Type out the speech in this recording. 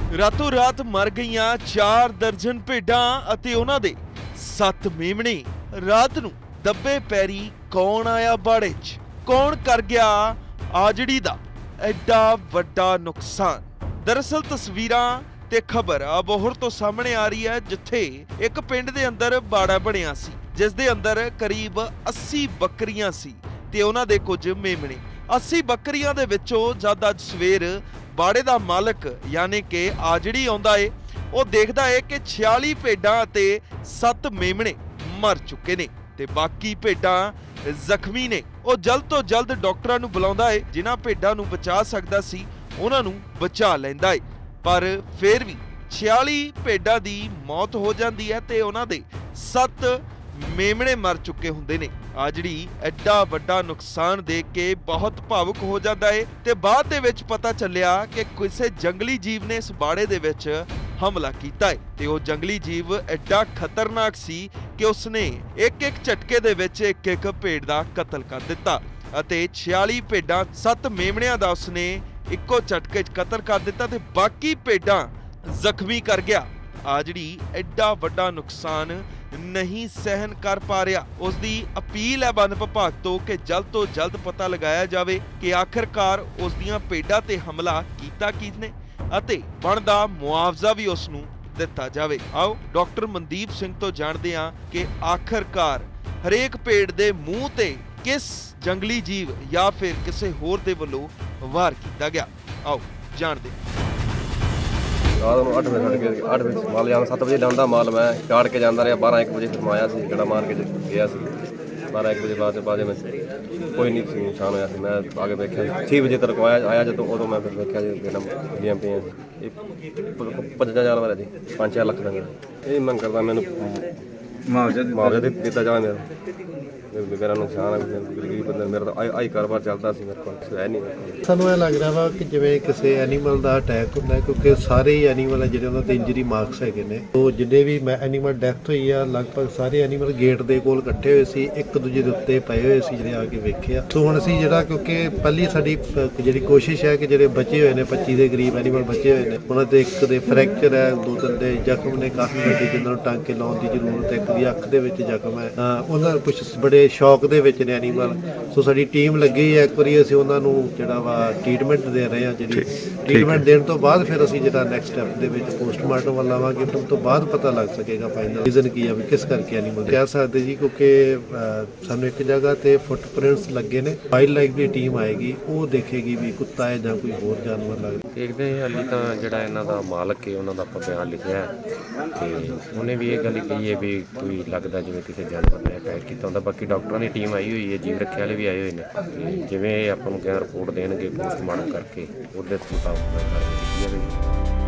ਰਾਤੋਂ ਰਾਤ ਮਰ ਗਈਆਂ 4 ਦਰਜਨ ਭੇਡਾਂ ਅਤੇ ਉਹਨਾਂ ਦੇ 7 ਮੇਮਣੇ। ਰਾਤ ਨੂੰ ਦੱਬੇ ਪੈਰੀ ਕੌਣ ਆਇਆ ਬਾੜੇ 'ਚ? ਕੌਣ ਕਰ ਗਿਆ ਆਜੜੀ ਦਾ ਐਡਾ ਵੱਡਾ ਨੁਕਸਾਨ? ਦਰਅਸਲ ਤਸਵੀਰਾਂ ਤੇ ਖਬਰ ਅਬੋਹਰ ਤੋਂ ਸਾਹਮਣੇ ਆ ਰਹੀ ਹੈ, ਜਿੱਥੇ ਇੱਕ ਪਿੰਡ ਦੇ ਅੰਦਰ ਬਾੜਾ ਬਣਿਆ ਸੀ, ਜਿਸ ਦੇ ਅੰਦਰ ਕਰੀਬ 80 ਬੱਕਰੀਆਂ ਸੀ ਤੇ ਉਹਨਾਂ ਦੇ ਕੁਝ ਮੇਮਣੇ। 80 ਬੱਕਰੀਆਂ ਦੇ ਵਿੱਚੋਂ ਜਦ ਅੱਜ ਸਵੇਰ ਬਾੜੇ ਦਾ ਮਾਲਕ ਯਾਨੀ ਕਿ ਆਜੜੀ ਆਉਂਦਾ ਏ, ਉਹ ਦੇਖਦਾ ਏ ਕਿ 46 ਭੇਡਾਂ ਅਤੇ 7 ਮੇਮਣੇ ਮਰ ਚੁੱਕੇ ਨੇ ਤੇ ਬਾਕੀ ਭੇਡਾਂ ਜ਼ਖਮੀ ਨੇ। ਉਹ ਜਲਦ ਤੋਂ ਜਲਦ ਡਾਕਟਰਾਂ ਨੂੰ ਬੁਲਾਉਂਦਾ ਏ, ਜਿਨ੍ਹਾਂ ਭੇਡਾਂ ਨੂੰ ਬਚਾ ਸਕਦਾ ਸੀ ਉਹਨਾਂ ਨੂੰ ਬਚਾ ਲੈਂਦਾ ਏ, ਪਰ ਫਿਰ ਵੀ 46 ਭੇਡਾਂ ਦੀ ਮੌਤ ਹੋ ਜਾਂਦੀ ਹੈ ਤੇ ਉਹਨਾਂ ਦੇ 7 ਮੇਮਣੇ ਮਰ ਚੁੱਕੇ ਹੁੰਦੇ ਨੇ। ਆਜੜੀ ਐਡਾ ਵੱਡਾ ਨੁਕਸਾਨ ਦੇਖ ਕੇ ਬਹੁਤ ਭਾਵੁਕ ਹੋ ਜਾਂਦਾ ਏ ਤੇ ਬਾਅਦ ਦੇ ਵਿੱਚ ਪਤਾ ਚੱਲਿਆ ਕਿ ਕਿਸੇ ਜੰਗਲੀ ਜੀਵ ਨੇ ਇਸ ਬਾੜੇ ਦੇ ਵਿੱਚ ਹਮਲਾ ਕੀਤਾ ਏ ਤੇ ਉਹ ਜੰਗਲੀ ਜੀਵ ਐਡਾ ਖਤਰਨਾਕ ਸੀ ਕਿ ਉਸਨੇ ਇੱਕ ਝਟਕੇ ਦੇ ਵਿੱਚ ਇੱਕ ਭੇਡ ਦਾ ਕਤਲ ਕਰ ਦਿੱਤਾ ਅਤੇ 46 ਭੇਡਾਂ 7 ਮੇਮਣਿਆਂ ਦਾ ਉਸਨੇ ਇੱਕੋ ਝਟਕੇ 'ਚ ਕਤਲ ਕਰ ਦਿੱਤਾ ਤੇ ਬਾਕੀ ਭੇਡਾਂ ਜ਼ਖਮੀ ਕਰ ਗਿਆ। ਆਜੜੀ ਐਡਾ ਵੱਡਾ ਨੁਕਸਾਨ ਨਹੀਂ ਸਹਿਨ ਕਰ ਪਾ ਰਿਹਾ। ਉਸ ਦੀ ਅਪੀਲ ਹੈ ਵਨ ਵਿਭਾਗ ਤੋਂ ਕਿ ਜਲਦ ਤੋਂ ਜਲਦ ਪਤਾ ਲਗਾਇਆ ਜਾਵੇ ਕਿ ਆਖਿਰਕਾਰ ਉਸ ਦੀਆਂ ਭੇਡਾਂ ਤੇ ਹਮਲਾ ਕੀਤਾ ਕਿਸਨੇ ਅਤੇ ਬਣਦਾ ਮੁਆਵਜ਼ਾ ਵੀ ਉਸ ਨੂੰ ਦਿੱਤਾ ਜਾਵੇ। ਆਓ ਡਾਕਟਰ ਮਨਦੀਪ ਸਿੰਘ ਤੋਂ ਜਾਣਦੇ ਹਾਂ ਕਿ ਆਖਿਰਕਾਰ ਹਰੇਕ ਭੇਡ ਦੇ ਮੂੰਹ ਤੇ ਕਿਸ ਜੰਗਲੀ ਜੀਵ ਜਾਂ ਫਿਰ ਕਿਸੇ ਹੋਰ ਦੇ ਵੱਲੋਂ ਵਾਰ ਕੀਤਾ ਗਿਆ। ਆਓ ਜਾਣਦੇ ਹਾਂ। ਰਾਤ ਨੂੰ 8 ਵਜੇ ਛੱਡ ਕੇ 8 ਵਜੇ ਮਾਲ ਜਾਂਦਾ, 7 ਵਜੇ ਲਿਆਉਂਦਾ ਮਾਲ, ਮੈਂ ਚਾੜ ਕੇ ਜਾਂਦਾ ਰਿਹਾ। 12-1 ਵਜੇ ਫਿਰ ਆਇਆ ਸੀ, ਗੇੜਾ ਮਾਰ ਕੇ ਗਿਆ ਸੀ। 12-1 ਵਜੇ ਬਾਅਦ ਮੈਂ ਕੋਈ ਨਹੀਂ ਸੀ, ਨੁਕਸਾਨ ਹੋਇਆ ਸੀ। ਮੈਂ ਆ ਕੇ ਵੇਖਿਆ 6 ਵਜੇ ਤੱਕ ਆਇਆ ਜਦੋਂ, ਉਦੋਂ ਮੈਂ ਫਿਰ ਵੇਖਿਆ ਜੀ ਗੇੜਾ ਦੀਆਂ ਪਈਆਂ ਸੀ। ਇਹ 50 ਜਾਨਵਰ ਹੈ ਜੀ, 5-4 ਲੱਖ ਦਾ। ਇਹ ਮੰਗ ਕਰਦਾ ਮੈਨੂੰ ਮੁਆਵਜ਼ਾ ਦਿੱਤਾ ਜਾਵੇ। ਮੇਰਾ ਨੁਕਸਾਨ ਹੈ, ਗਰੀਬ ਬੰਦਾ, ਮੇਰਾ ਤਾਂ ਆਈ ਕਾਰੋਬਾਰ ਚੱਲਦਾ ਸੀ, ਮੇਰੇ ਕੋਲ ਹੈ ਨਹੀਂ। ਸਾਨੂੰ ਇਹ ਲੱਗ ਰਿਹਾ ਵਾ ਕਿ ਜਿਵੇਂ ਕਿਸੇ ਐਨੀਮਲ ਦਾ ਅਟੈਕ ਹੁੰਦਾ, ਕਿਉਂਕਿ ਸਾਰੇ ਹੀ ਐਨੀਮਲ ਆ ਜਿਹੜੇ ਉਹਨਾਂ ਦੇ ਇੰਜਰੀ ਮਾਰਕਸ ਹੈਗੇ ਨੇ। ਉਹ ਜਿੰਨੇ ਵੀ ਐਨੀਮਲ ਡੈਥ ਹੋਈ ਆ, ਲਗਭਗ ਸਾਰੇ ਐਨੀਮਲ ਗੇਟ ਦੇ ਕੋਲ ਇਕੱਠੇ ਹੋਏ ਸੀ, ਇੱਕ ਦੂਜੇ ਦੇ ਉੱਤੇ ਪਏ ਹੋਏ ਸੀ, ਜਿਹੜੇ ਆ ਕੇ ਵੇਖਿਆ। ਸੋ ਹੁਣ ਅਸੀਂ ਜਿਹੜਾ, ਕਿਉਂਕਿ ਪਹਿਲੀ ਸਾਡੀ ਜਿਹੜੀ ਕੋਸ਼ਿਸ਼ ਹੈ ਕਿ ਜਿਹੜੇ ਬਚੇ ਹੋਏ ਨੇ 25 ਦੇ ਕਰੀਬ ਐਨੀਮਲ ਬਚੇ ਹੋਏ ਨੇ, ਉਹਨਾਂ ਦੇ ਇੱਕ ਦੇ ਫ੍ਰੈਕਚਰ ਹੈ, 2-3 ਦੇ ਜ਼ਖਮ ਨੇ ਕਾਫੀ ਵੱਡੇ, ਜਿਨ੍ਹਾਂ ਨੂੰ ਟਾਂਕੇ ਲਾਉਣ ਦੀ ਜ਼ਰੂਰਤ ਹੈ। ਇੱਕ ਦੀ ਅੱਖ ਦੇ ਵਿੱਚ ਜ਼ਖਮ ਹੈ, ਉਹਨਾਂ ਕੁਝ ਬੜੇ ਸ਼ੌਕ ਦੇ ਵਿੱਚ ਨੇ ਐਨੀਮਲ। ਸੋ ਸਾਡੀ ਟੀਮ ਲੱਗੀ ਹੈ, ਇੱਕ ਵਾਰੀ ਅਸੀਂ ਉਹਨਾਂ ਨੂੰ ਜਿਹੜਾ ਵਾ ਟ੍ਰੀਟਮੈਂਟ ਦੇ ਰਹੇ ਹਾਂ। ਜਿਹੜੀ ਟ੍ਰੀਟਮੈਂਟ ਦੇਣ ਤੋਂ ਬਾਅਦ ਫਿਰ ਅਸੀਂ ਜਿਹੜਾ ਨੈਕਸਟ ਸਟੈਪ ਦੇ ਵਿੱਚ ਪੋਸਟਮਾਰਟਮ ਵੱਲ ਆਵਾਂਗੇ। ਉਸ ਤੋਂ ਬਾਅਦ ਪਤਾ ਲੱਗ ਸਕੇਗਾ ਫਾਈਨਲ ਰੀਜ਼ਨ ਕੀ ਆ, ਵੀ ਕਿਸ ਕਰਕੇ ਐਨੀਮਲ ਕਹਿ ਸਕਦੇ ਜੀ, ਕਿਉਂਕਿ ਸਾਨੂੰ ਇੱਕ ਜਗ੍ਹਾ ਤੇ ਫੁੱਟਪ੍ਰਿੰਟਸ ਲੱਗੇ ਨੇ। ਵਾਈਲਡ ਲਾਈਫ ਦੀ ਟੀਮ ਆਏਗੀ, ਉਹ ਦੇਖੇਗੀ ਵੀ ਕੁੱਤਾ ਹੈ ਜਾਂ ਕੋਈ ਹੋਰ ਜਾਨਵਰ ਲੱਗਦਾ। ਦੇਖਦੇ ਹਾਂ, ਹਾਲੇ ਤਾਂ ਜਿਹੜਾ ਇਹਨਾਂ ਦਾ ਮਾਲਕ ਹੈ ਉਹਨਾਂ ਦਾ ਆਪਾਂ ਬਿਆਨ ਲਿਖਿਆ ਤੇ ਉਹਨੇ ਵੀ ਇਹ ਗੱਲ ਕਹੀ ਹੈ ਵੀ ਕੋਈ ਲੱਗਦਾ ਜਿਵੇਂ ਕਿਸੇ ਜਾਨਵਰ ਨੇ ਅਟੈਕ ਕੀਤਾ ਹੁੰਦਾ। ਬਾਕੀ ਡਾਕਟਰਾਂ ਦੀ ਟੀਮ ਆਈ ਹੋਈ ਹੈ, ਜੀਵ ਰੱਖਿਆ ਵਾਲੇ ਵੀ ਆਏ ਹੋਏ ਨੇ ਤੇ ਜਿਵੇਂ ਆਪਾਂ ਨੂੰ ਕਿਹਾ ਰਿਪੋਰਟ ਦੇਣਗੇ ਪੋਸਟਮਾਰਟਮ ਕਰਕੇ ਉਹਦੇ ਮੁਤਾਬਕ